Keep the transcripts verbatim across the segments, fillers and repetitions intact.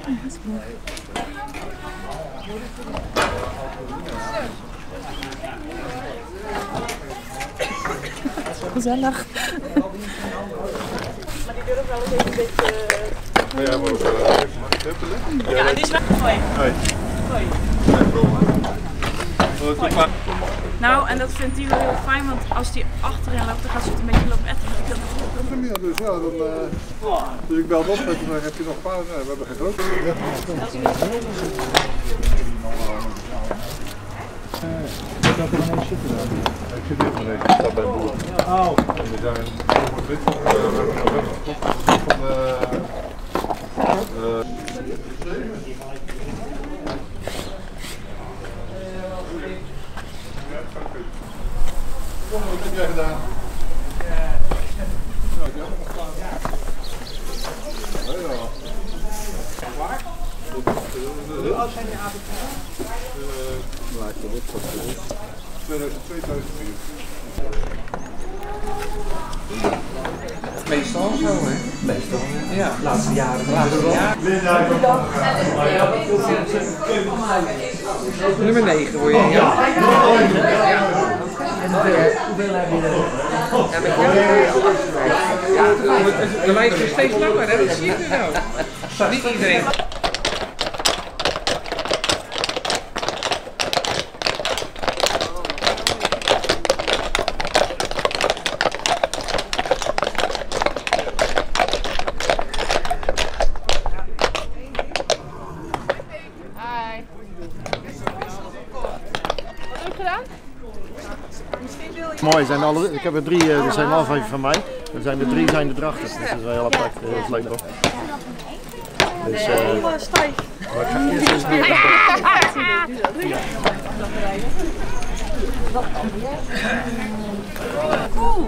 Gezellig. Maar die durven wel eens even een beetje... Ja, maar ook ja, en die is weggegooid. Nee. Gooi. Nou, en dat vindt hij wel heel fijn, want als hij achterin loopt, dan gaat ze het een beetje lopen etteren. Dat is meer, dus ja, dan... Uh, dus ik belde op en toen heb je nog een paar... Nee, we hebben geen grote. Ja, ik had er ineens zitten daar. Ik zit hier ineens, ik sta bij boer. Oh. En we zijn voor het wit van de... We hebben nog even gekocht van de... Wat heb jij gedaan? Ja, ik heb nog gedaan. Ja. Waar? Hoe oud zijn die avonturen? Laat je dit voor tweeduizend twee, tweeduizend vier. Meestal zo, hè? Meestal. Ja, de laatste jaren. De laatste jaren. Nummer negen word je, ja. En hoeveel heb je er? Ja, met jou. Ja, de lijst is steeds langer, hè? Dat zie je nu nou. Niet iedereen. Mooi, zijn alle, ik heb er drie, er zijn al vijf van mij. Er zijn er drie zijn de drachters, dus dat is wel heel apart, heel leuk hoor. Dus, uh, maar ik ga eerst eens weer. Cool.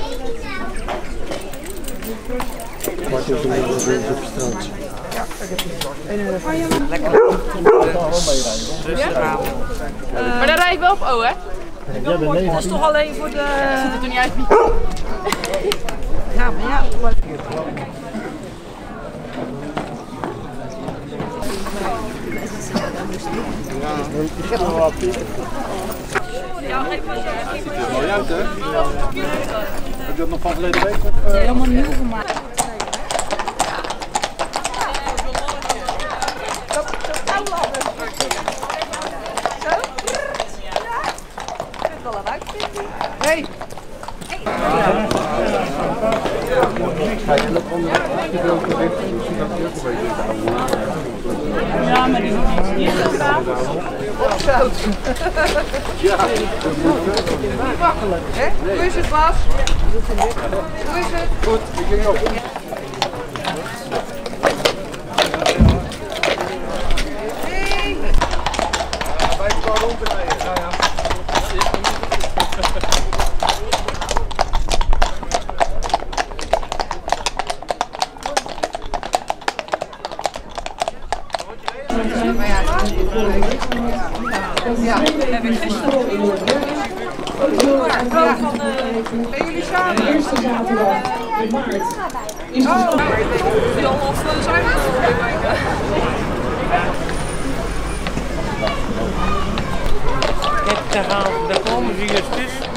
Wat is er op het strand? Lekker. Rustig aan. Maar daar rijd ik wel op O, hè? Dat is toch alleen voor de... Ziet het er niet uit, Piet? Ja, maar ja. Ik heb nog wat. Ja, even zo. Ziet er mooi uit, hè? Heb je dat nog van verleden week? Helemaal nieuw gemaakt. Hey! Ja, maar die moet niet zo staan. Op zout. Ja. Niet makkelijk, hè? Hoe is het, Bas? Hoe is het? Goed, ik ging op. Hey! Vijf jaar rond te rijden. Ja, ja. Ja, heb ik gisteren. Ja. Van de... Ben jullie samen? De eerste zaterdag in maart. Oh, die al of zijn we? Net daar gaan, daar komen ze juist tussen.